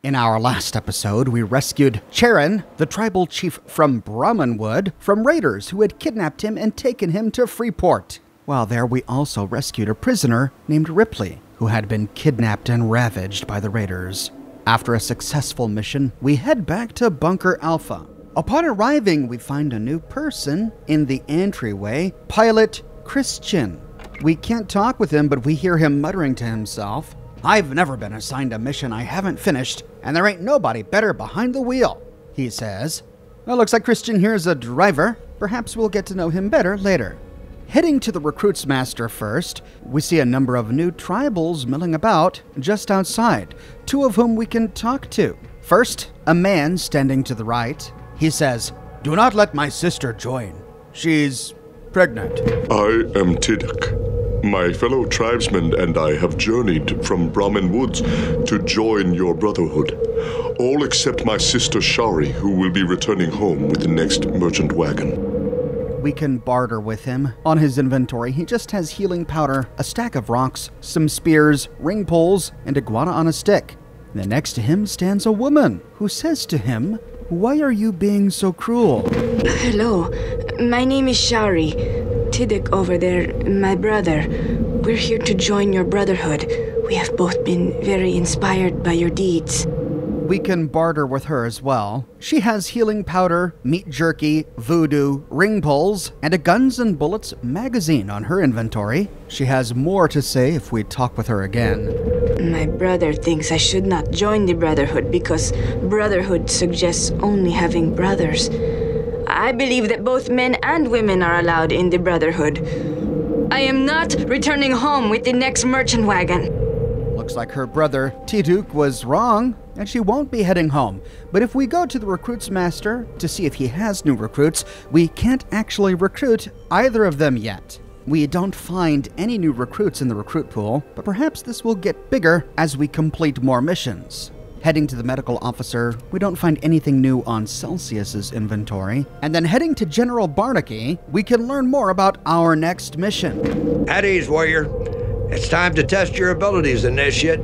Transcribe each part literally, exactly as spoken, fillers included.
In our last episode, we rescued Charon, the tribal chief from Brahmanwood, from raiders who had kidnapped him and taken him to Freeport. While there, we also rescued a prisoner named Ripley, who had been kidnapped and ravaged by the raiders. After a successful mission, we head back to Bunker Alpha. Upon arriving, we find a new person in the entryway, Pilot Christian. We can't talk with him, but we hear him muttering to himself, "I've never been assigned a mission I haven't finished, and there ain't nobody better behind the wheel," he says. Well, looks like Christian here is a driver. Perhaps we'll get to know him better later. Heading to the Recruits Master first, we see a number of new tribals milling about just outside, two of whom we can talk to. First, a man standing to the right. He says, "Do not let my sister join. She's pregnant." I am Tiduk. My fellow tribesmen and I have journeyed from Brahman Woods to join your brotherhood. All except my sister Shari, who will be returning home with the next merchant wagon. We can barter with him. On his inventory, he just has healing powder, a stack of rocks, some spears, ring poles, and iguana on a stick. Then next to him stands a woman who says to him, "Why are you being so cruel?" Hello, my name is Shari. Tiduk over there, my brother. We're here to join your brotherhood. We have both been very inspired by your deeds. We can barter with her as well. She has healing powder, meat jerky, voodoo, ring poles, and a Guns and Bullets magazine on her inventory. She has more to say if we talk with her again. My brother thinks I should not join the brotherhood because brotherhood suggests only having brothers. I believe that both men and women are allowed in the brotherhood. I am not returning home with the next merchant wagon. Looks like her brother, Tiduk, was wrong, and she won't be heading home. But if we go to the Recruits Master to see if he has new recruits, we can't actually recruit either of them yet. We don't find any new recruits in the recruit pool, but perhaps this will get bigger as we complete more missions. Heading to the medical officer, we don't find anything new on Celsius's inventory. And then heading to General Barnaky, we can learn more about our next mission. At ease, warrior. It's time to test your abilities, Initiate.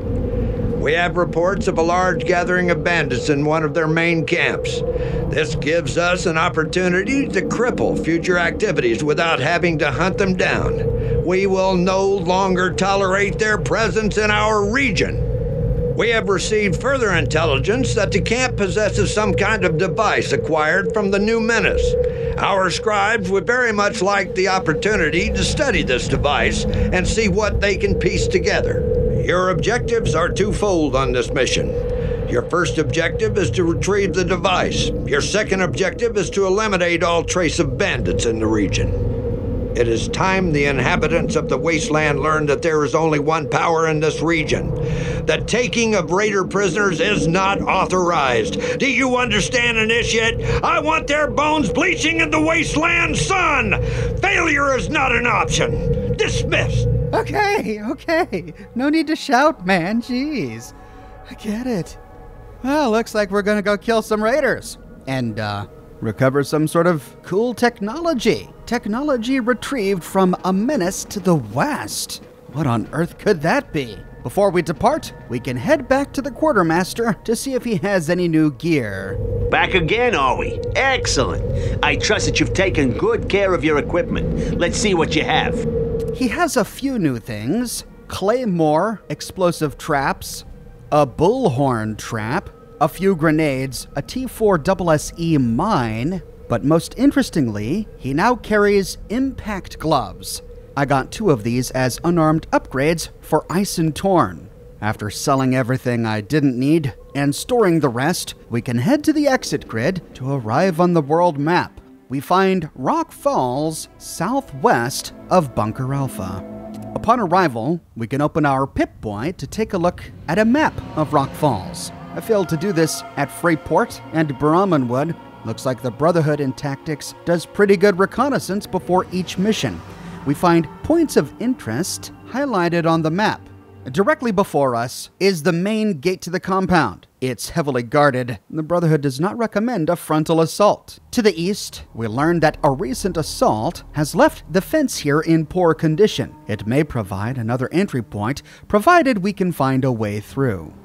We have reports of a large gathering of bandits in one of their main camps. This gives us an opportunity to cripple future activities without having to hunt them down. We will no longer tolerate their presence in our region. We have received further intelligence that the camp possesses some kind of device acquired from the new menace. Our scribes would very much like the opportunity to study this device and see what they can piece together. Your objectives are twofold on this mission. Your first objective is to retrieve the device. Your second objective is to eliminate all trace of bandits in the region. It is time the inhabitants of the wasteland learned that there is only one power in this region. The taking of raider prisoners is not authorized. Do you understand, Initiate? I want their bones bleaching in the wasteland sun! Failure is not an option! Dismissed! Okay, okay. No need to shout, man. Jeez. I get it. Well, looks like we're gonna go kill some raiders. And, uh... recover some sort of cool technology. Technology retrieved from a menace to the west. What on earth could that be? Before we depart, we can head back to the Quartermaster to see if he has any new gear. Back again, are we? Excellent. I trust that you've taken good care of your equipment. Let's see what you have. He has a few new things. Claymore, explosive traps, a bullhorn trap, a few grenades, a T four S S E mine, but most interestingly, he now carries impact gloves. I got two of these as unarmed upgrades for Ison Torn. After selling everything I didn't need and storing the rest, we can head to the exit grid to arrive on the world map. We find Rock Falls southwest of Bunker Alpha. Upon arrival, we can open our Pip-Boy to take a look at a map of Rock Falls. I failed to do this at Freeport and Brahmanwood. Looks like the Brotherhood in Tactics does pretty good reconnaissance before each mission. We find points of interest highlighted on the map. Directly before us is the main gate to the compound. It's heavily guarded. The Brotherhood does not recommend a frontal assault. To the east, we learn that a recent assault has left the fence here in poor condition. It may provide another entry point, provided we can find a way through.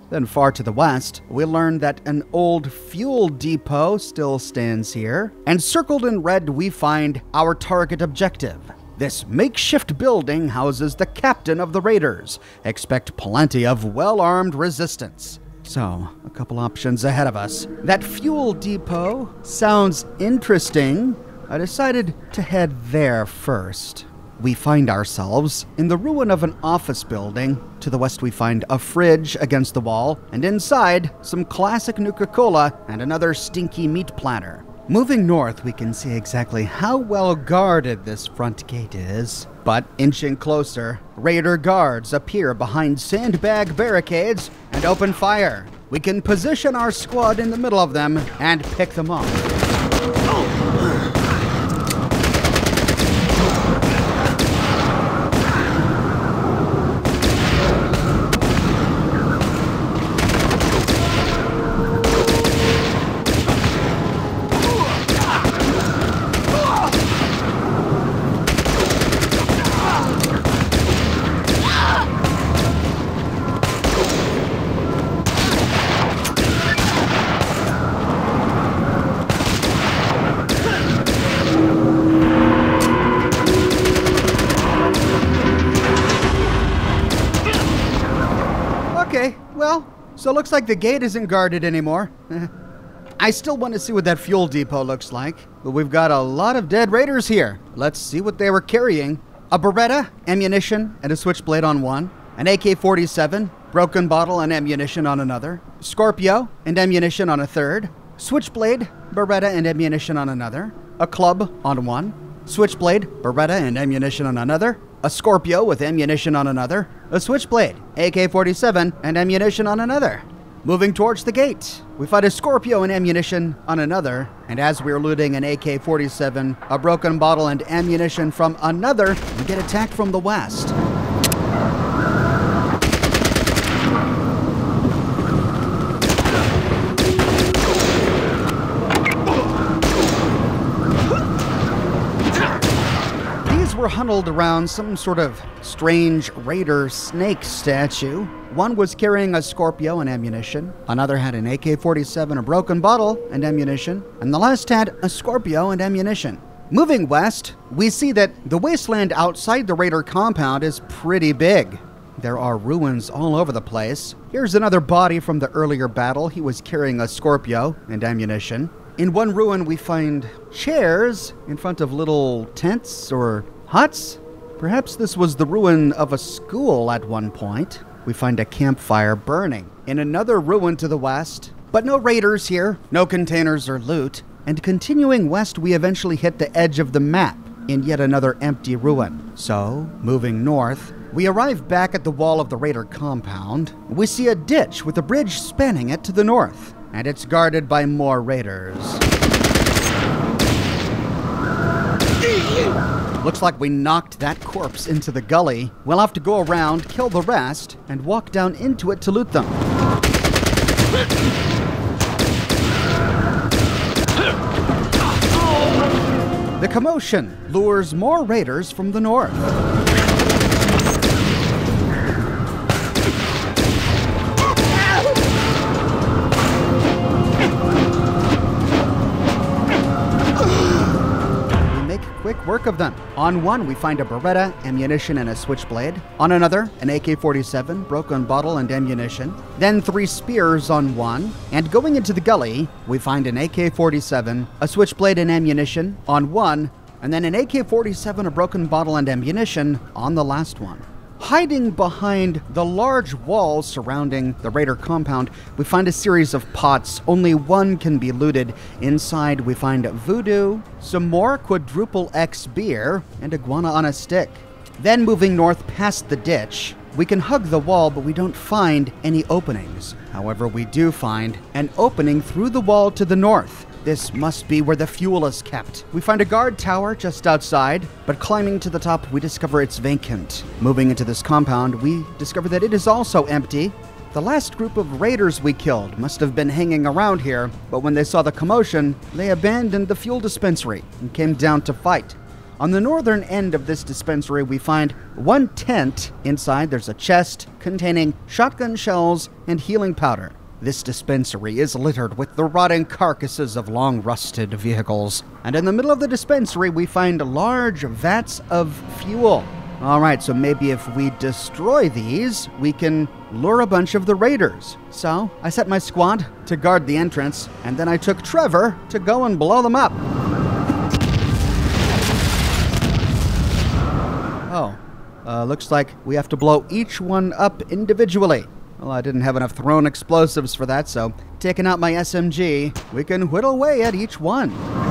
Then far to the west, we learn that an old fuel depot still stands here, and circled in red we find our target objective. This makeshift building houses the captain of the raiders. Expect plenty of well-armed resistance. So, a couple options ahead of us. That fuel depot sounds interesting. I decided to head there first. We find ourselves in the ruin of an office building. To the west we find a fridge against the wall, and inside, some classic Nuka-Cola and another stinky meat platter. Moving north, we can see exactly how well guarded this front gate is. But inching closer, raider guards appear behind sandbag barricades and open fire. We can position our squad in the middle of them and pick them off. Well, so it looks like the gate isn't guarded anymore. I still want to see what that fuel depot looks like, but we've got a lot of dead raiders here. Let's see what they were carrying. A Beretta, ammunition, and a switchblade on one. An A K forty-seven, broken bottle and ammunition on another. Scorpio and ammunition on a third. Switchblade, Beretta and ammunition on another. A club on one. Switchblade, Beretta and ammunition on another. A Scorpio with ammunition on another. A Switchblade, A K forty-seven, and ammunition on another. Moving towards the gate, we find a Scorpio and ammunition on another, and as we're looting an A K forty-seven, a broken bottle and ammunition from another, we get attacked from the west. Were huddled around some sort of strange raider snake statue. One was carrying a Scorpio and ammunition, another had an A K forty-seven, a broken bottle, and ammunition, and the last had a Scorpio and ammunition. Moving west, we see that the wasteland outside the raider compound is pretty big. There are ruins all over the place. Here's another body from the earlier battle. He was carrying a Scorpio and ammunition. In one ruin, we find chairs in front of little tents or huts? Perhaps this was the ruin of a school at one point. We find a campfire burning in another ruin to the west, but no raiders here, no containers or loot. And continuing west, we eventually hit the edge of the map in yet another empty ruin. So, moving north, we arrive back at the wall of the raider compound. We see a ditch with a bridge spanning it to the north, and it's guarded by more raiders. Looks like we knocked that corpse into the gully. We'll have to go around, kill the rest, and walk down into it to loot them. The commotion lures more raiders from the north. Quick work of them. On one, we find a Beretta, ammunition, and a switchblade. On another, an A K forty-seven, broken bottle, and ammunition. Then three spears on one. And going into the gully, we find an A K forty-seven, a switchblade, and ammunition on one, and then an A K forty-seven, a broken bottle, and ammunition on the last one. Hiding behind the large walls surrounding the raider compound, we find a series of pots. Only one can be looted. Inside, we find voodoo, some more quadruple X beer, and iguana on a stick. Then moving north past the ditch, we can hug the wall, but we don't find any openings. However, we do find an opening through the wall to the north. This must be where the fuel is kept. We find a guard tower just outside, but climbing to the top, we discover it's vacant. Moving into this compound, we discover that it is also empty. The last group of raiders we killed must have been hanging around here, but when they saw the commotion, they abandoned the fuel dispensary and came down to fight. On the northern end of this dispensary, we find one tent. Inside, there's a chest containing shotgun shells and healing powder. This dispensary is littered with the rotting carcasses of long-rusted vehicles. And in the middle of the dispensary, we find large vats of fuel. All right, so maybe if we destroy these, we can lure a bunch of the raiders. So I set my squad to guard the entrance, and then I took Trevor to go and blow them up. Oh, uh, looks like we have to blow each one up individually. Well, I didn't have enough thrown explosives for that, so taking out my S M G, we can whittle away at each one.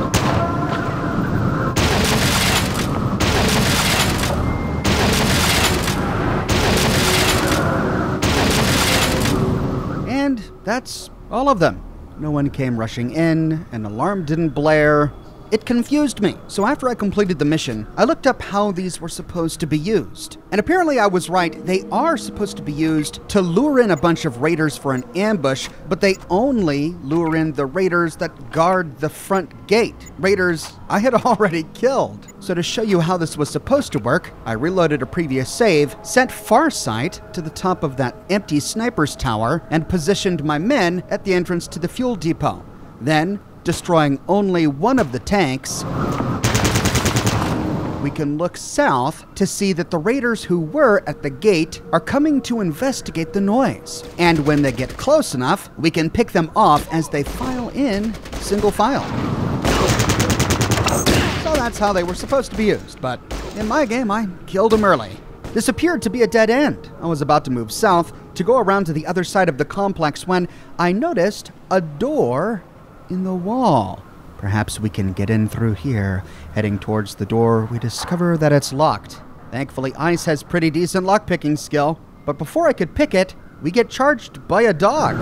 And that's all of them. No one came rushing in, an alarm didn't blare. It confused me. So after I completed the mission, I looked up how these were supposed to be used. And apparently I was right. They are supposed to be used to lure in a bunch of raiders for an ambush, but they only lure in the raiders that guard the front gate. Raiders I had already killed. So to show you how this was supposed to work, I reloaded a previous save, sent Farsight to the top of that empty sniper's tower, and positioned my men at the entrance to the fuel depot. Then, destroying only one of the tanks, we can look south to see that the raiders who were at the gate are coming to investigate the noise. And when they get close enough, we can pick them off as they file in single file. So that's how they were supposed to be used, but in my game, I killed them early. This appeared to be a dead end. I was about to move south to go around to the other side of the complex when I noticed a door in the wall. Perhaps we can get in through here. Heading towards the door, we discover that it's locked. Thankfully, Ice has pretty decent lockpicking skill, but before I could pick it, we get charged by a dog.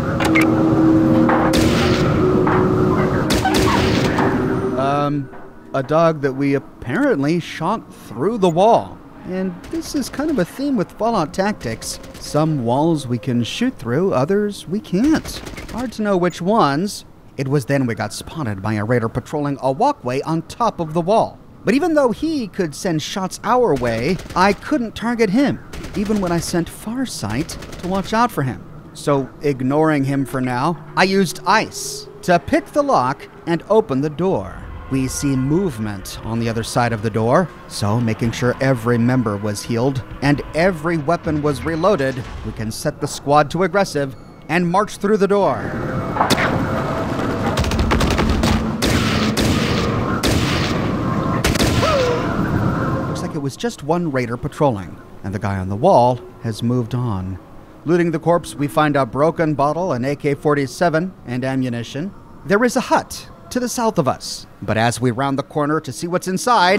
Um, a dog that we apparently shot through the wall. And this is kind of a theme with Fallout Tactics. Some walls we can shoot through, others we can't. Hard to know which ones. It was then we got spotted by a raider patrolling a walkway on top of the wall. But even though he could send shots our way, I couldn't target him, even when I sent Farsight to watch out for him. So, ignoring him for now, I used Ice to pick the lock and open the door. We see movement on the other side of the door, so making sure every member was healed and every weapon was reloaded, we can set the squad to aggressive and march through the door. It was just one raider patrolling, and the guy on the wall has moved on. Looting the corpse, we find a broken bottle, an A K forty-seven, and ammunition. There is a hut to the south of us, but as we round the corner to see what's inside,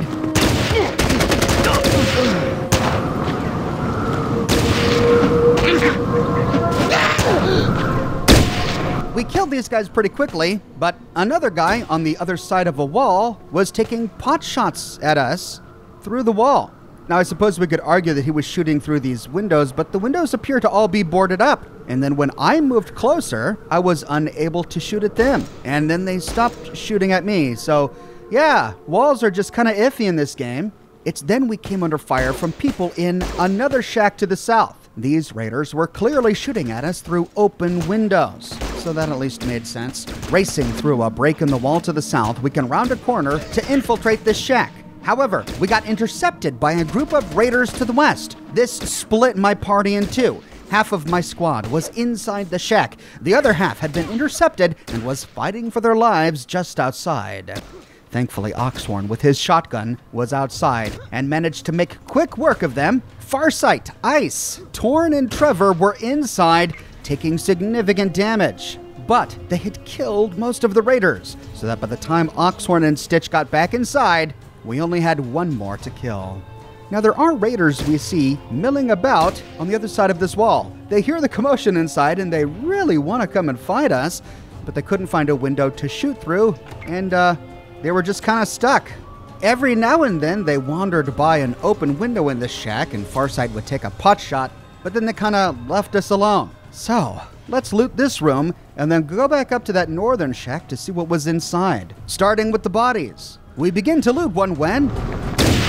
we killed these guys pretty quickly, but another guy on the other side of a wall was taking pot shots at us through the wall. Now, I suppose we could argue that he was shooting through these windows, but the windows appear to all be boarded up. And then when I moved closer, I was unable to shoot at them. And then they stopped shooting at me. So, yeah, walls are just kind of iffy in this game. It's then we came under fire from people in another shack to the south. These raiders were clearly shooting at us through open windows. So that at least made sense. Racing through a break in the wall to the south, we can round a corner to infiltrate this shack. However, we got intercepted by a group of raiders to the west. This split my party in two. Half of my squad was inside the shack. The other half had been intercepted and was fighting for their lives just outside. Thankfully, Oxhorn, with his shotgun, was outside and managed to make quick work of them. Farsight, Ice, Torn, and Trevor were inside, taking significant damage. But they had killed most of the raiders, so that by the time Oxhorn and Stitch got back inside, we only had one more to kill. Now, there are raiders we see milling about on the other side of this wall. They hear the commotion inside and they really want to come and fight us, but they couldn't find a window to shoot through, and uh, they were just kind of stuck. Every now and then, they wandered by an open window in the shack and Farsight would take a pot shot, but then they kind of left us alone. So, let's loot this room and then go back up to that northern shack to see what was inside, starting with the bodies. We begin to loot one when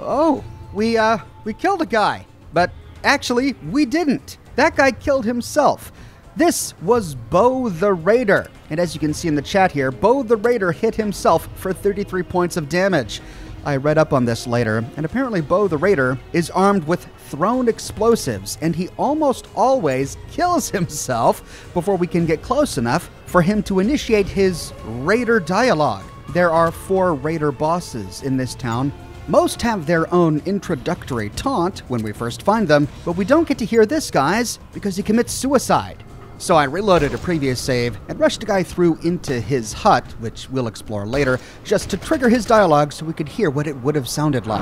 Oh, we, uh, we killed a guy. But actually, we didn't. That guy killed himself. This was Bo the Raider. And as you can see in the chat here, Bo the Raider hit himself for thirty-three points of damage. I read up on this later, and apparently Bo the Raider is armed with thrown explosives, and he almost always kills himself before we can get close enough for him to initiate his Raider dialogue. There are four Raider bosses in this town. Most have their own introductory taunt when we first find them, but we don't get to hear this guy's because he commits suicide. So I reloaded a previous save and rushed a guy through into his hut, which we'll explore later, just to trigger his dialogue so we could hear what it would have sounded like.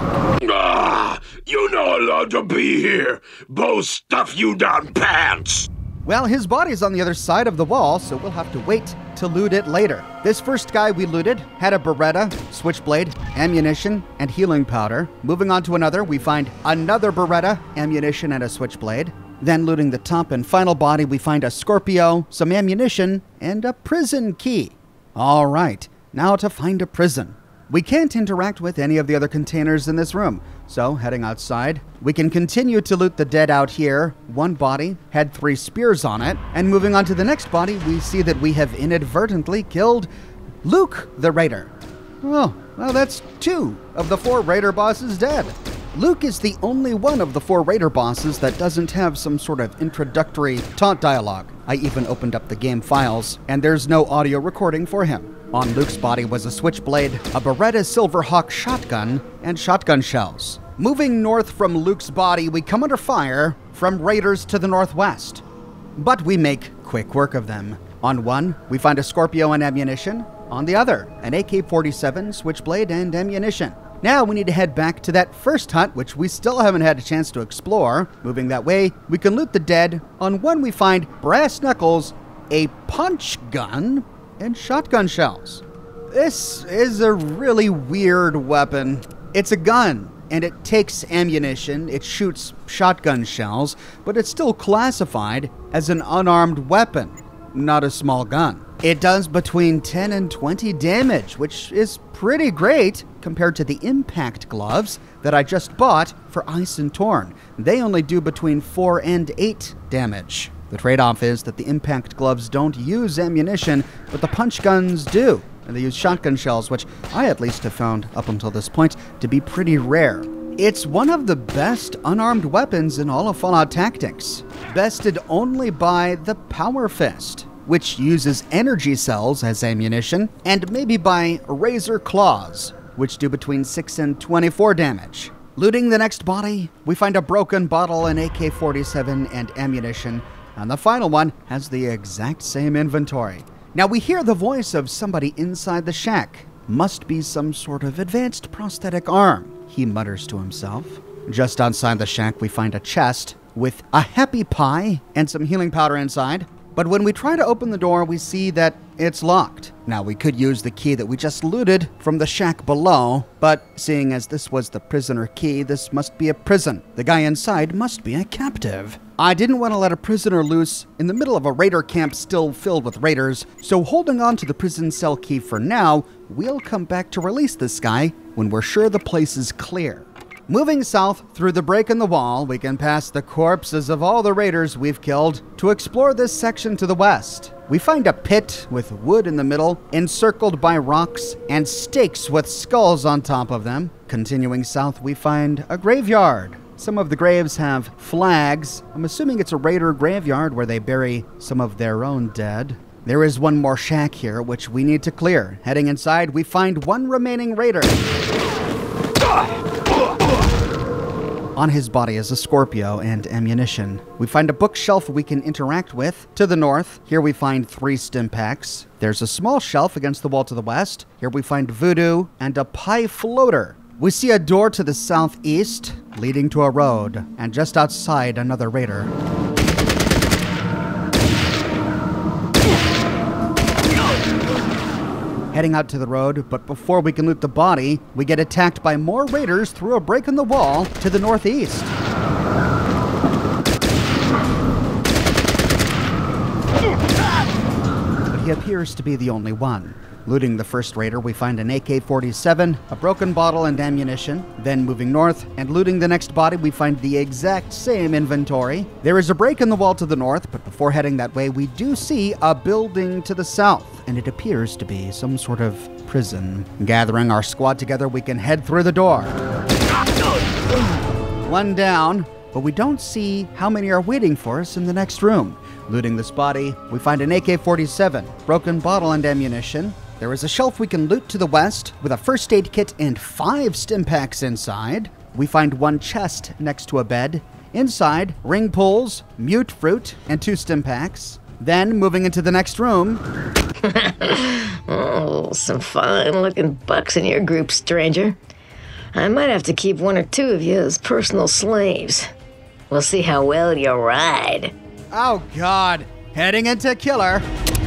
Ah, you're not allowed to be here. Bo stuff you down pants. Well, his body's on the other side of the wall, so we'll have to wait to loot it later. This first guy we looted had a Beretta, switchblade, ammunition, and healing powder. Moving on to another, we find another Beretta, ammunition, and a switchblade. Then looting the top and final body, we find a Scorpio, some ammunition, and a prison key. All right, now to find a prison. We can't interact with any of the other containers in this room, so heading outside, we can continue to loot the dead out here. One body had three spears on it, and moving on to the next body, we see that we have inadvertently killed Luke the Raider. Oh, well, that's two of the four Raider bosses dead. Luke is the only one of the four Raider bosses that doesn't have some sort of introductory taunt dialogue. I even opened up the game files, and there's no audio recording for him. On Luke's body was a switchblade, a Beretta Silverhawk shotgun, and shotgun shells. Moving north from Luke's body, we come under fire from Raiders to the northwest. But we make quick work of them. On one, we find a Scorpio and ammunition. On the other, an A K forty-seven, switchblade, and ammunition. Now we need to head back to that first hut, which we still haven't had a chance to explore. Moving that way, we can loot the dead. On one, we find brass knuckles, a punch gun, and shotgun shells. This is a really weird weapon. It's a gun, and it takes ammunition, it shoots shotgun shells, but it's still classified as an unarmed weapon, not a small gun. It does between ten and twenty damage, which is pretty great compared to the impact gloves that I just bought for Ice and Torn. They only do between four and eight damage. The trade-off is that the impact gloves don't use ammunition, but the punch guns do. And they use shotgun shells, which I at least have found up until this point to be pretty rare. It's one of the best unarmed weapons in all of Fallout Tactics, bested only by the Power Fist, which uses energy cells as ammunition, and maybe by Razor Claws, which do between six and twenty-four damage. Looting the next body, we find a broken bottle, an A K forty-seven, and ammunition, and the final one has the exact same inventory. Now we hear the voice of somebody inside the shack. Must be some sort of advanced prosthetic arm, he mutters to himself. Just outside the shack, we find a chest with a happy pie and some healing powder inside. But when we try to open the door, we see that it's locked. Now, we could use the key that we just looted from the shack below, but seeing as this was the prisoner key, this must be a prison. The guy inside must be a captive. I didn't want to let a prisoner loose in the middle of a raider camp still filled with raiders, so holding on to the prison cell key for now, we'll come back to release this guy when we're sure the place is clear. Moving south through the break in the wall, we can pass the corpses of all the raiders we've killed to explore this section to the west. We find a pit with wood in the middle, encircled by rocks and stakes with skulls on top of them. Continuing south, we find a graveyard. Some of the graves have flags. I'm assuming it's a raider graveyard where they bury some of their own dead. There is one more shack here, which we need to clear. Heading inside, we find one remaining raider. On his body is a Scorpio and ammunition. We find a bookshelf we can interact with. To the north, here we find three stim packs. There's a small shelf against the wall to the west. Here we find voodoo and a pie floater. We see a door to the southeast leading to a road, and just outside another raider. Heading out to the road, but before we can loot the body, we get attacked by more raiders through a break in the wall to the northeast. But he appears to be the only one. Looting the first raider, we find an A K forty-seven, a broken bottle, and ammunition. Then moving north and looting the next body, we find the exact same inventory. There is a break in the wall to the north, but before heading that way, we do see a building to the south, and it appears to be some sort of prison. Gathering our squad together, we can head through the door. One down, but we don't see how many are waiting for us in the next room. Looting this body, we find an A K forty-seven, broken bottle, and ammunition. There is a shelf we can loot to the west with a first aid kit and five stim packs inside. We find one chest next to a bed. Inside, ring pulls, mute fruit, and two stim packs. Then, moving into the next room. Oh, some fine-looking bucks in your group, stranger. I might have to keep one or two of you as personal slaves. We'll see how well you ride. Oh, God. Heading into killer.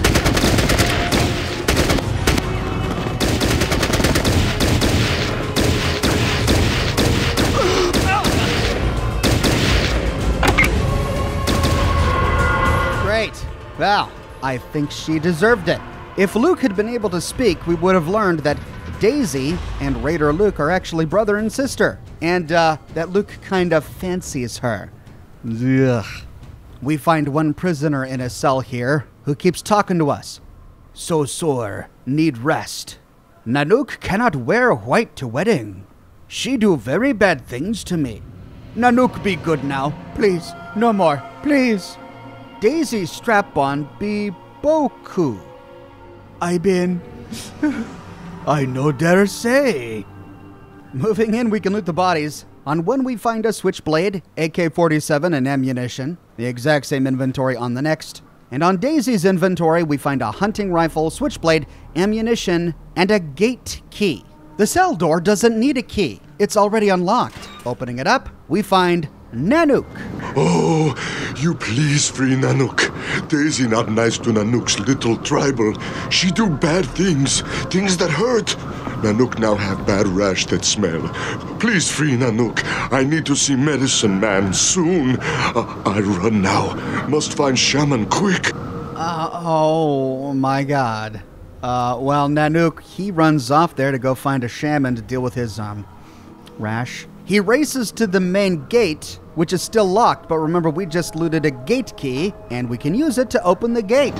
Great. Well, I think she deserved it. If Luke had been able to speak, we would have learned that Daisy and Raider Luke are actually brother and sister, and uh, that Luke kind of fancies her. Ugh. We find one prisoner in a cell here who keeps talking to us. So sore, need rest. Nanook cannot wear white to wedding. She do very bad things to me. Nanook be good now, please. No more, please. Daisy's strap-on be Boku. I been... I no dare say. Moving in, we can loot the bodies. On one, we find a switchblade, A K forty-seven, and ammunition. The exact same inventory on the next. And on Daisy's inventory, we find a hunting rifle, switchblade, ammunition, and a gate key. The cell door doesn't need a key. It's already unlocked. Opening it up, we find Nanook. Oh, you please free Nanook. Daisy not nice to Nanook's little tribal. She do bad things, things that hurt. Nanook now have bad rash that smell. Please free Nanook. I need to see medicine man soon. Uh, I run now. Must find shaman quick. Uh, oh my God. Uh, well, Nanook, he runs off there to go find a shaman to deal with his, um, rash. He races to the main gate, which is still locked, but remember, we just looted a gate key, and we can use it to open the gate.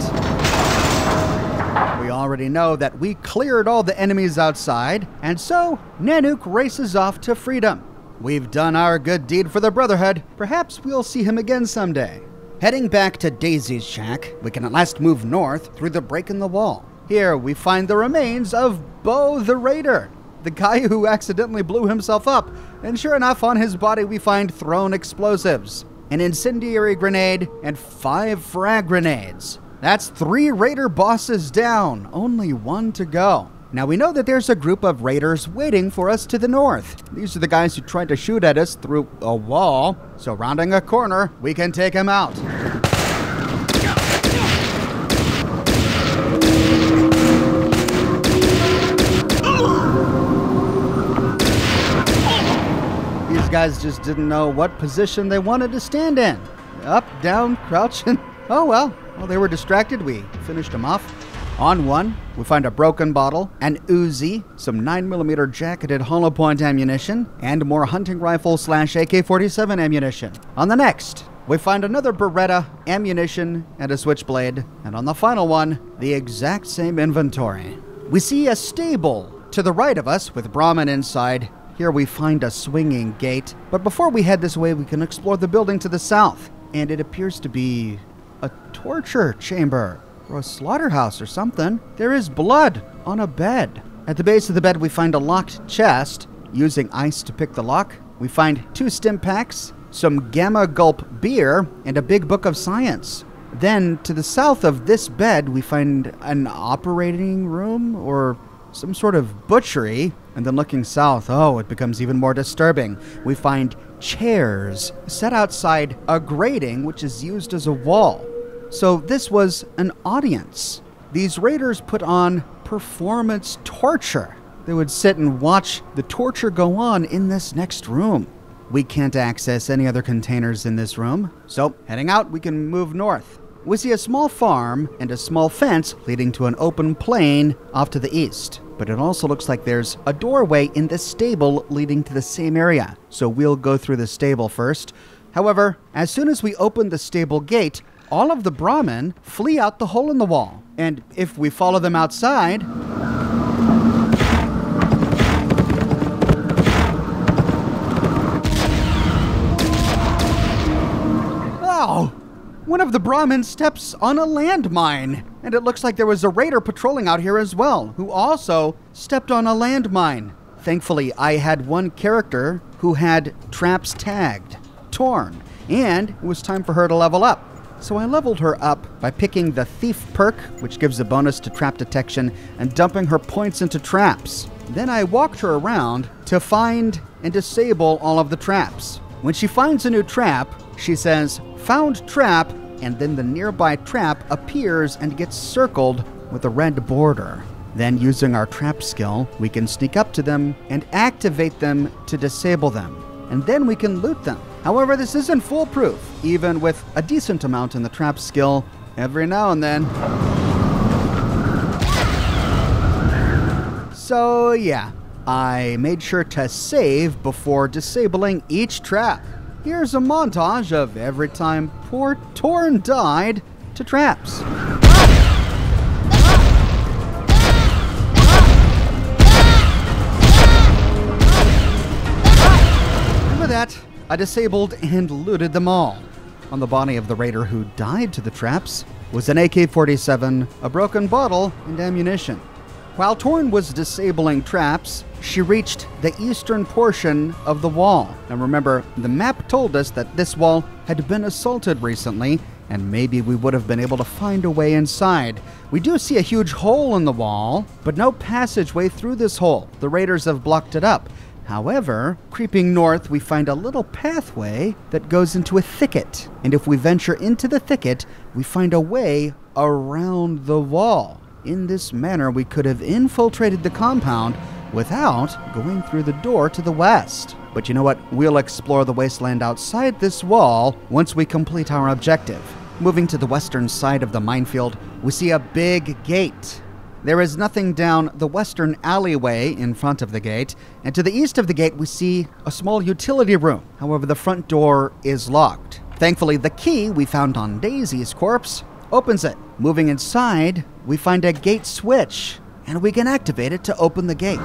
We already know that we cleared all the enemies outside, and so Nanook races off to freedom. We've done our good deed for the Brotherhood. Perhaps we'll see him again someday. Heading back to Daisy's shack, we can at last move north through the break in the wall. Here, we find the remains of Bo the Raider, the guy who accidentally blew himself up. And sure enough, on his body we find thrown explosives, an incendiary grenade, and five frag grenades. That's three raider bosses down, only one to go. Now we know that there's a group of raiders waiting for us to the north. These are the guys who tried to shoot at us through a wall, so rounding a corner, we can take them out. These guys just didn't know what position they wanted to stand in. Up, down, crouching. Oh well, well they were distracted. We finished them off. On one, we find a broken bottle, an Uzi, some nine millimeter jacketed hollow point ammunition, and more hunting rifle slash A K forty-seven ammunition. On the next, we find another Beretta, ammunition, and a switchblade. And on the final one, the exact same inventory. We see a stable to the right of us with Brahmin inside. Here we find a swinging gate. But before we head this way, we can explore the building to the south. And it appears to be a torture chamber or a slaughterhouse or something. There is blood on a bed. At the base of the bed, we find a locked chest. Using ice to pick the lock, we find two stim packs, some Gamma Gulp beer, and a big book of science. Then, to the south of this bed, we find an operating room or some sort of butchery. And then looking south, oh, it becomes even more disturbing. We find chairs set outside a grating which is used as a wall. So this was an audience. These raiders put on performance torture. They would sit and watch the torture go on in this next room. We can't access any other containers in this room. So heading out, we can move north. we see a small farm and a small fence leading to an open plain off to the east. But it also looks like there's a doorway in the stable leading to the same area. So we'll go through the stable first. However, as soon as we open the stable gate, all of the Brahmin flee out the hole in the wall. And if we follow them outside... Oh! One of the Brahmin steps on a landmine. And it looks like there was a raider patrolling out here as well, who also stepped on a landmine. Thankfully, I had one character who had traps tagged, Torn, and it was time for her to level up. So I leveled her up by picking the Thief perk, which gives a bonus to trap detection, and dumping her points into traps. Then I walked her around to find and disable all of the traps. When she finds a new trap, she says, "Found trap," and then the nearby trap appears and gets circled with a red border. Then, using our trap skill, we can sneak up to them and activate them to disable them. And then we can loot them. However, this isn't foolproof, even with a decent amount in the trap skill every now and then. So yeah, I made sure to save before disabling each trap. Here's a montage of every time poor Torn died to traps. And with that, I disabled and looted them all. On the body of the raider who died to the traps was an A K forty-seven, a broken bottle, and ammunition. While Torn was disabling traps, she reached the eastern portion of the wall. And remember, the map told us that this wall had been assaulted recently, and maybe we would have been able to find a way inside. We do see a huge hole in the wall, but no passageway through this hole. The raiders have blocked it up. However, creeping north, we find a little pathway that goes into a thicket. And if we venture into the thicket, we find a way around the wall. In this manner, we could have infiltrated the compound without going through the door to the west. But you know what? We'll explore the wasteland outside this wall once we complete our objective. Moving to the western side of the minefield, we see a big gate. There is nothing down the western alleyway in front of the gate, and to the east of the gate we see a small utility room. However, the front door is locked. Thankfully, the key we found on Daisy's corpse opens it. Moving inside, we find a gate switch, and we can activate it to open the gate.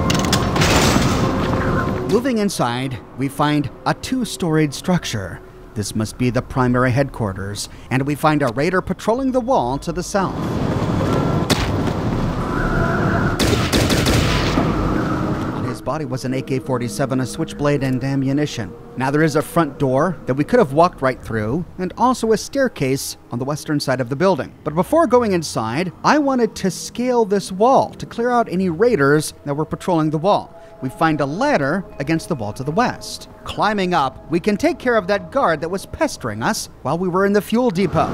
Moving inside, we find a two-storied structure. This must be the primary headquarters, and we find a raider patrolling the wall to the south. Body was an A K forty-seven, a switchblade, and ammunition. Now there is a front door that we could have walked right through, and also a staircase on the western side of the building. But before going inside, I wanted to scale this wall to clear out any raiders that were patrolling the wall. We find a ladder against the wall to the west. Climbing up, we can take care of that guard that was pestering us while we were in the fuel depot.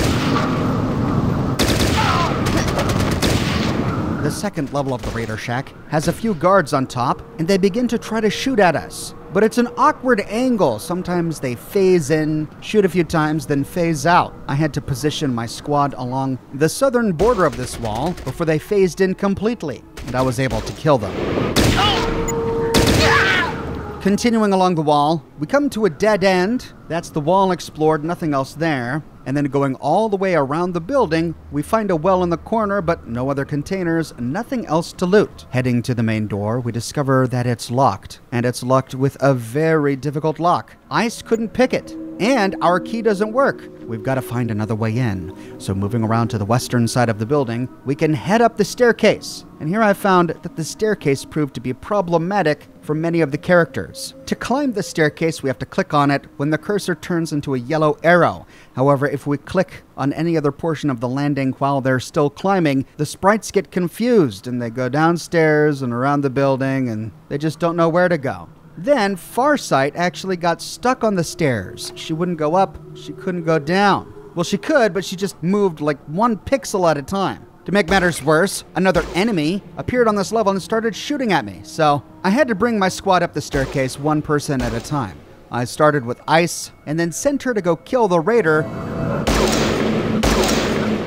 The second level of the Raider Shack has a few guards on top, and they begin to try to shoot at us. But it's an awkward angle. Sometimes they phase in, shoot a few times, then phase out. I had to position my squad along the southern border of this wall before they phased in completely, and I was able to kill them. Continuing along the wall, we come to a dead end. That's the wall explored, nothing else there. And then going all the way around the building, we find a well in the corner, but no other containers, nothing else to loot. Heading to the main door, we discover that it's locked, and it's locked with a very difficult lock. Ice couldn't pick it, and our key doesn't work. We've got to find another way in. So moving around to the western side of the building, we can head up the staircase. And here I found that the staircase proved to be problematic for many of the characters. To climb the staircase, we have to click on it when the cursor turns into a yellow arrow. However, if we click on any other portion of the landing while they're still climbing, the sprites get confused and they go downstairs and around the building and they just don't know where to go. Then Farsight actually got stuck on the stairs. She wouldn't go up, she couldn't go down. Well, she could, but she just moved like one pixel at a time. To make matters worse, another enemy appeared on this level and started shooting at me. So I had to bring my squad up the staircase one person at a time. I started with Ice and then sent her to go kill the raider.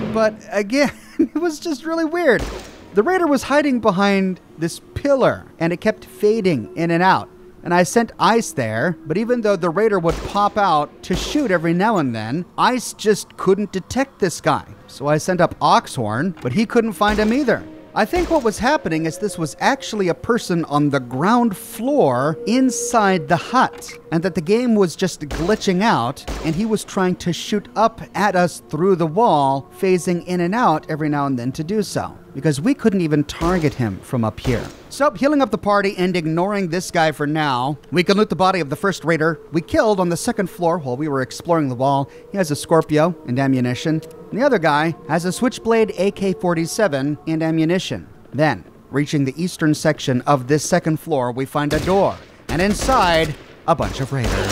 But again, it was just really weird. The raider was hiding behind this pillar, and it kept fading in and out. And I sent Ice there, but even though the raider would pop out to shoot every now and then, Ice just couldn't detect this guy. So I sent up Oxhorn, but he couldn't find him either. I think what was happening is this was actually a person on the ground floor inside the hut, and that the game was just glitching out, and he was trying to shoot up at us through the wall, phasing in and out every now and then to do so, because we couldn't even target him from up here. So, healing up the party and ignoring this guy for now, we can loot the body of the first raider we killed on the second floor while we were exploring the wall. He has a Scorpio and ammunition. And the other guy has a Switchblade A K forty-seven and ammunition. Then, reaching the eastern section of this second floor, we find a door. And inside, a bunch of raiders.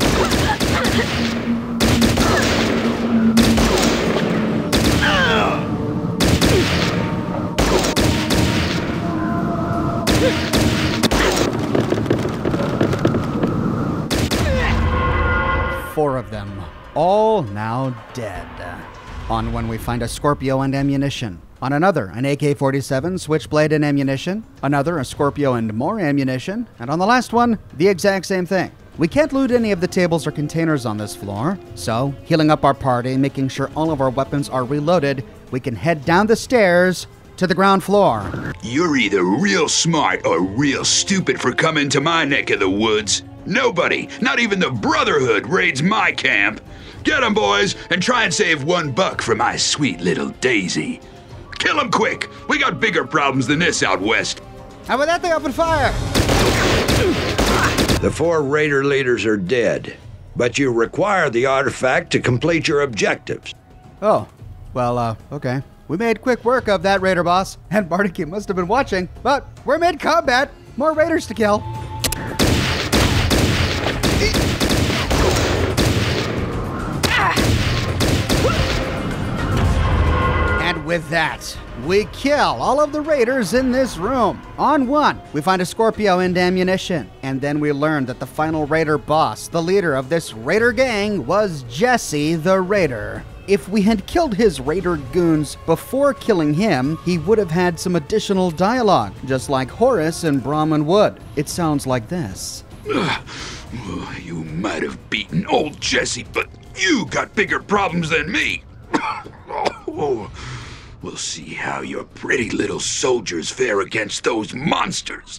Four of them, all now dead. On one we find a Scorpio and ammunition. On another, an A K forty-seven, Switchblade and ammunition. Another, a Scorpio and more ammunition. And on the last one, the exact same thing. We can't loot any of the tables or containers on this floor, so healing up our party, making sure all of our weapons are reloaded, we can head down the stairs to the ground floor. You're either real smart or real stupid for coming to my neck of the woods. Nobody, not even the Brotherhood, raids my camp. Get 'em, boys, and try and save one buck for my sweet little Daisy. Kill 'em quick. We got bigger problems than this out west. How about that thing open fire? The four raider leaders are dead, but you require the artifact to complete your objectives. Oh, well, uh, okay. We made quick work of that raider boss, and Bardic must have been watching, but we're mid-combat. More raiders to kill. And with that, we kill all of the raiders in this room. On one, we find a Scorpio and ammunition. And then we learn that the final raider boss, the leader of this raider gang, was Jesse the Raider. If we had killed his raider goons before killing him, he would have had some additional dialogue, just like Horace and Brahmin would. It sounds like this. You might have beaten old Jesse, but you got bigger problems than me. Oh, we'll see how your pretty little soldiers fare against those monsters.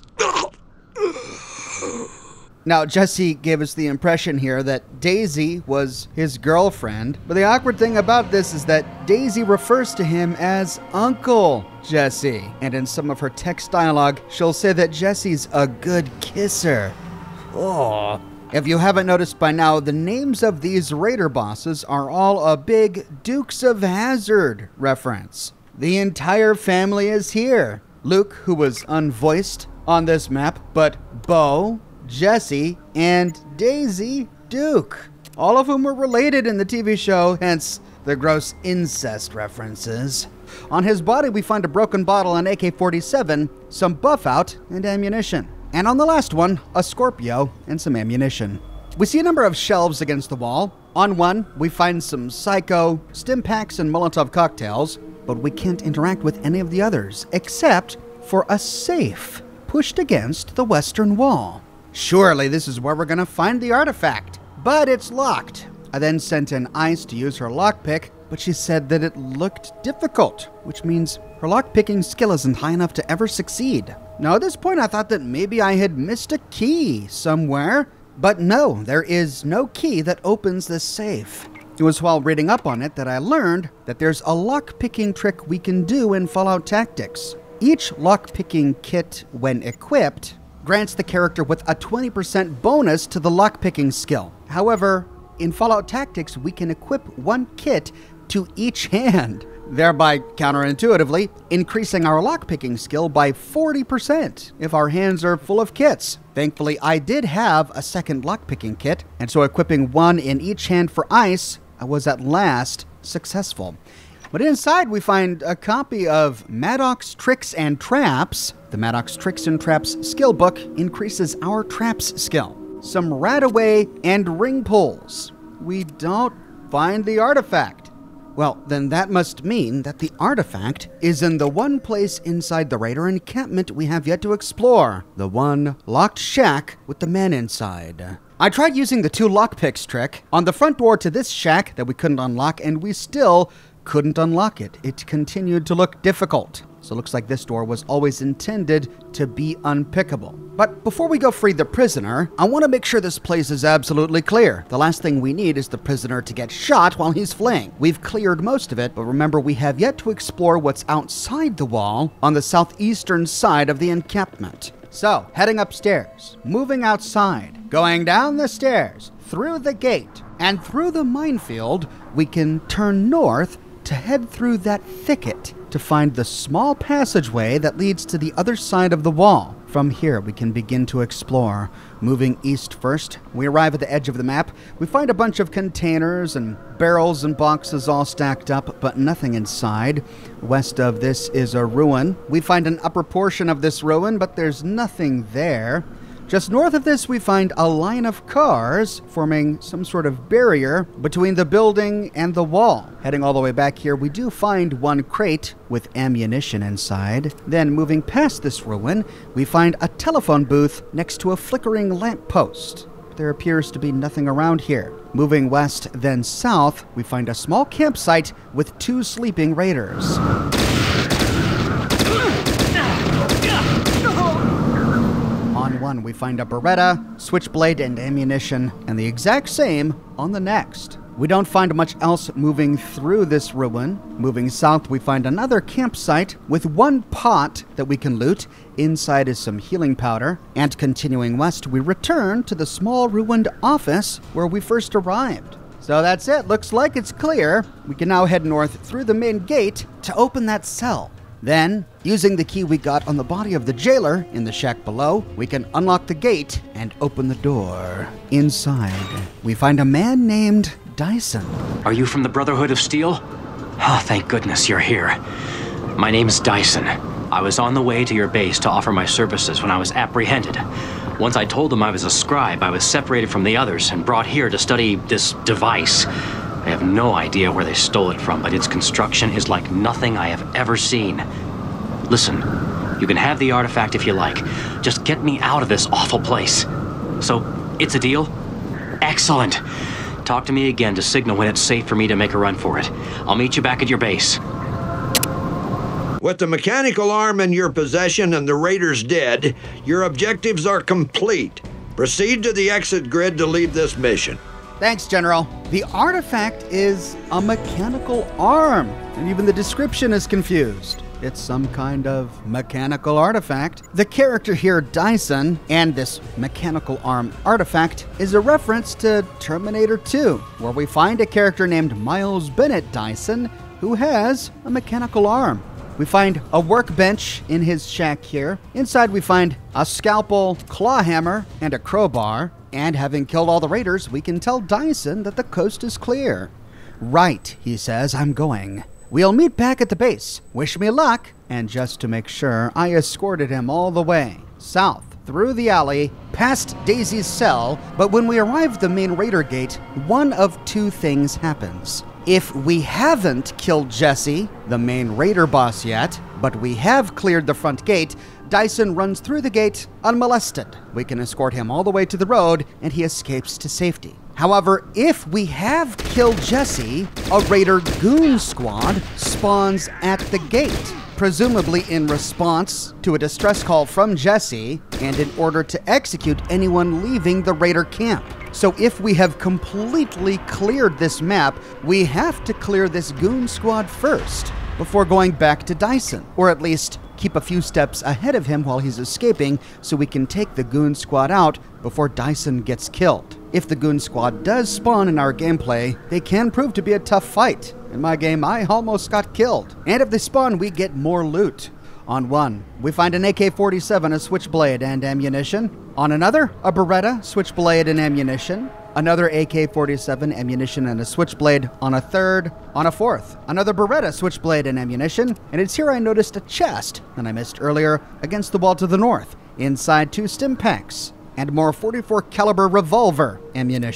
Now, Jesse gave us the impression here that Daisy was his girlfriend, but the awkward thing about this is that Daisy refers to him as Uncle Jesse, and in some of her text dialogue, she'll say that Jesse's a good kisser. Oh. If you haven't noticed by now, the names of these raider bosses are all a big Dukes of Hazzard reference. The entire family is here. Luke, who was unvoiced on this map, but Bo, Jesse, and Daisy Duke, all of whom were related in the T V show, hence the gross incest references. On his body, we find a broken bottle, an A K forty-seven, some buff out, and ammunition. And on the last one, a Scorpio and some ammunition. We see a number of shelves against the wall. On one, we find some Psycho, stim packs, and Molotov cocktails, but we can't interact with any of the others, except for a safe pushed against the western wall. Surely this is where we're gonna find the artifact, but it's locked. I then sent in Ice to use her lockpick, but she said that it looked difficult, which means her lockpicking skill isn't high enough to ever succeed. Now, at this point, I thought that maybe I had missed a key somewhere, but no, there is no key that opens this safe. It was while reading up on it that I learned that there's a lockpicking trick we can do in Fallout Tactics. Each lockpicking kit, when equipped, grants the character with a twenty percent bonus to the lockpicking skill. However, in Fallout Tactics, we can equip one kit to each hand, thereby counterintuitively increasing our lockpicking skill by forty percent if our hands are full of kits. Thankfully, I did have a second lockpicking kit, and so equipping one in each hand for Ice, I was at last successful. But inside we find a copy of Maddox Tricks and Traps. The Maddox Tricks and Traps skill book increases our traps skill. Some Radaway and ring pulls. We don't find the artifact. Well, then that must mean that the artifact is in the one place inside the Raider encampment we have yet to explore. The one locked shack with the man inside. I tried using the two lockpicks trick on the front door to this shack that we couldn't unlock, and we still couldn't unlock it. It continued to look difficult. So it looks like this door was always intended to be unpickable. But before we go free the prisoner, I want to make sure this place is absolutely clear. The last thing we need is the prisoner to get shot while he's fleeing. We've cleared most of it, but remember we have yet to explore what's outside the wall on the southeastern side of the encampment. So, heading upstairs, moving outside, going down the stairs, through the gate, and through the minefield, we can turn north to head through that thicket to find the small passageway that leads to the other side of the wall. From here, we can begin to explore. Moving east first, we arrive at the edge of the map. We find a bunch of containers and barrels and boxes all stacked up, but nothing inside. West of this is a ruin. We find an upper portion of this ruin, but there's nothing there. Just north of this, we find a line of cars forming some sort of barrier between the building and the wall. Heading all the way back here, we do find one crate with ammunition inside. Then moving past this ruin, we find a telephone booth next to a flickering lamppost. There appears to be nothing around here. Moving west, then south, we find a small campsite with two sleeping raiders. On one, we find a Beretta, switchblade, and ammunition, and the exact same on the next. We don't find much else moving through this ruin. Moving south, we find another campsite with one pot that we can loot. Inside is some healing powder. And continuing west, we return to the small ruined office where we first arrived. So that's it. Looks like it's clear. We can now head north through the main gate to open that cell. Then, using the key we got on the body of the jailer in the shack below, we can unlock the gate and open the door. Inside, we find a man named Dyson. Are you from the Brotherhood of Steel? Oh, thank goodness you're here. My name's Dyson. I was on the way to your base to offer my services when I was apprehended. Once I told them I was a scribe, I was separated from the others and brought here to study this device. I have no idea where they stole it from, but its construction is like nothing I have ever seen. Listen, you can have the artifact if you like. Just get me out of this awful place. So, it's a deal? Excellent. Talk to me again to signal when it's safe for me to make a run for it. I'll meet you back at your base. With the mechanical arm in your possession and the raiders dead, your objectives are complete. Proceed to the exit grid to leave this mission. Thanks, General. The artifact is a mechanical arm, and even the description is confused. It's some kind of mechanical artifact. The character here, Dyson, and this mechanical arm artifact is a reference to Terminator two, where we find a character named Miles Bennett Dyson who has a mechanical arm. We find a workbench in his shack here. Inside we find a scalpel, claw hammer, and a crowbar. And having killed all the raiders, we can tell Dyson that the coast is clear. Right, he says, I'm going. We'll meet back at the base. Wish me luck. And just to make sure, I escorted him all the way south, through the alley, past Daisy's cell. But when we arrive at the main raider gate, one of two things happens. If we haven't killed Jesse, the main raider boss yet, but we have cleared the front gate, Dyson runs through the gate unmolested. We can escort him all the way to the road, and he escapes to safety. However, if we have killed Jesse, a raider goon squad spawns at the gate, presumably in response to a distress call from Jesse, and in order to execute anyone leaving the raider camp. So if we have completely cleared this map, we have to clear this goon squad first, before going back to Dyson, or at least keep a few steps ahead of him while he's escaping so we can take the goon squad out before Dyson gets killed. If the goon squad does spawn in our gameplay, they can prove to be a tough fight. In my game, I almost got killed. And if they spawn, we get more loot. On one, we find an A K forty-seven, a switchblade, and ammunition. On another, a Beretta, switchblade, and ammunition. Another A K forty-seven, ammunition, and a switchblade. On a third, on a fourth, another Beretta, switchblade, and ammunition. And it's here I noticed a chest that I missed earlier against the wall to the north. Inside, two stim packs and more forty-four caliber revolver ammunition.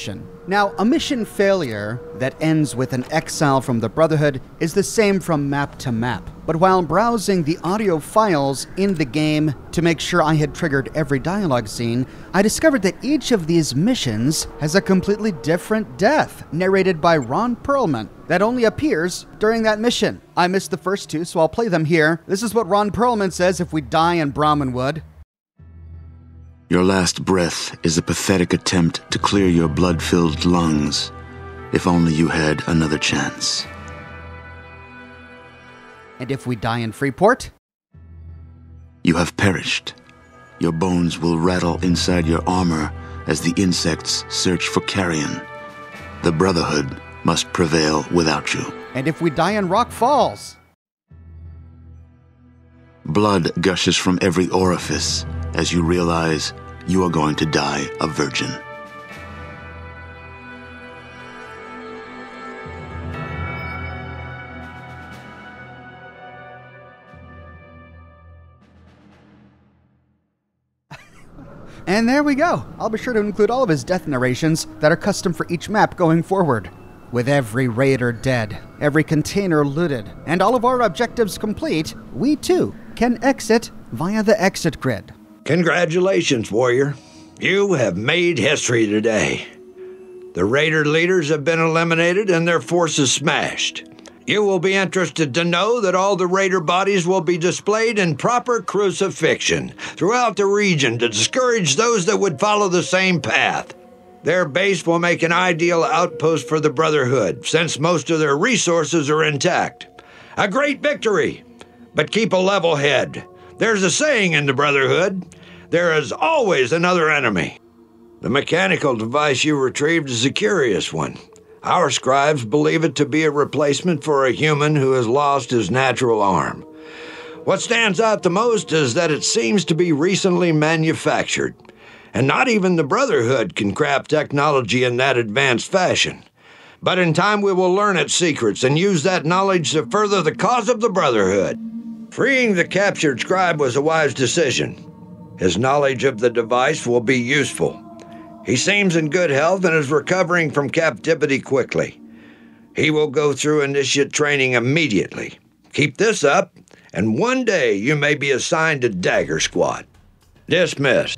Now, a mission failure that ends with an exile from the Brotherhood is the same from map to map. But while browsing the audio files in the game to make sure I had triggered every dialogue scene, I discovered that each of these missions has a completely different death, narrated by Ron Perlman, that only appears during that mission. I missed the first two, so I'll play them here. This is what Ron Perlman says if we die in Brahmanwood. Your last breath is a pathetic attempt to clear your blood-filled lungs. If only you had another chance. And if we die in Freeport? You have perished. Your bones will rattle inside your armor as the insects search for carrion. The Brotherhood must prevail without you. And if we die in Rock Falls? Blood gushes from every orifice as you realize you are going to die a virgin. And there we go. I'll be sure to include all of his death narrations that are custom for each map going forward. With every raider dead, every container looted, and all of our objectives complete, we too can exit via the exit grid. Congratulations, warrior. You have made history today. The raider leaders have been eliminated and their forces smashed. You will be interested to know that all the raider bodies will be displayed in proper crucifixion throughout the region to discourage those that would follow the same path. Their base will make an ideal outpost for the Brotherhood, since most of their resources are intact. A great victory, but keep a level head. There's a saying in the Brotherhood, there is always another enemy. The mechanical device you retrieved is a curious one. Our scribes believe it to be a replacement for a human who has lost his natural arm. What stands out the most is that it seems to be recently manufactured, and not even the Brotherhood can craft technology in that advanced fashion. But in time we will learn its secrets and use that knowledge to further the cause of the Brotherhood. Freeing the captured scribe was a wise decision. His knowledge of the device will be useful. He seems in good health and is recovering from captivity quickly. He will go through initiate training immediately. Keep this up, and one day you may be assigned to Dagger Squad. Dismissed.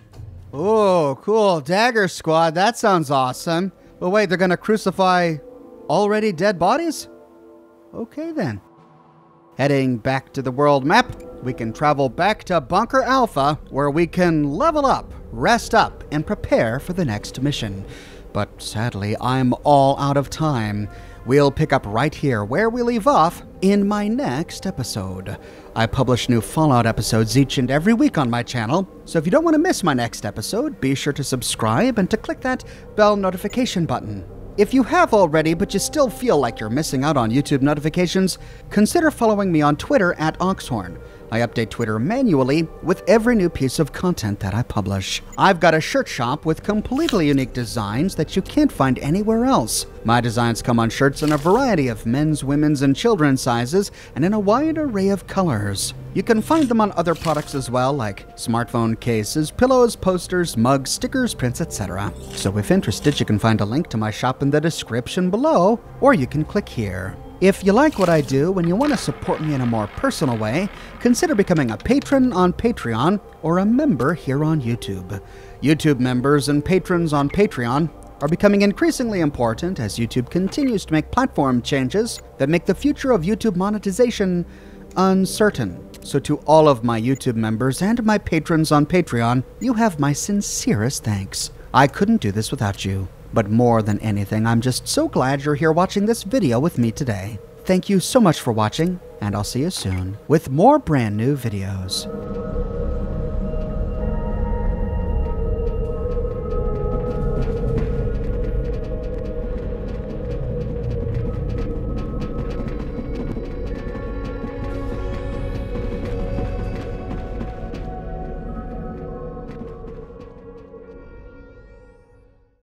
Oh, cool. Dagger Squad. That sounds awesome. But wait, they're going to crucify already dead bodies? Okay, then. Heading back to the world map, we can travel back to Bunker Alpha, where we can level up, rest up, and prepare for the next mission. But sadly, I'm all out of time. We'll pick up right here where we leave off in my next episode. I publish new Fallout episodes each and every week on my channel, so if you don't want to miss my next episode, be sure to subscribe and to click that bell notification button. If you have already, but you still feel like you're missing out on YouTube notifications, consider following me on Twitter at Oxhorn. I update Twitter manually with every new piece of content that I publish. I've got a shirt shop with completely unique designs that you can't find anywhere else. My designs come on shirts in a variety of men's, women's, and children's sizes, and in a wide array of colors. You can find them on other products as well, like smartphone cases, pillows, posters, mugs, stickers, prints, et cetera. So if interested, you can find a link to my shop in the description below, or you can click here. If you like what I do and you want to support me in a more personal way, consider becoming a patron on Patreon or a member here on YouTube. YouTube members and patrons on Patreon are becoming increasingly important as YouTube continues to make platform changes that make the future of YouTube monetization uncertain. So to all of my YouTube members and my patrons on Patreon, you have my sincerest thanks. I couldn't do this without you. But more than anything, I'm just so glad you're here watching this video with me today. Thank you so much for watching, and I'll see you soon with more brand new videos.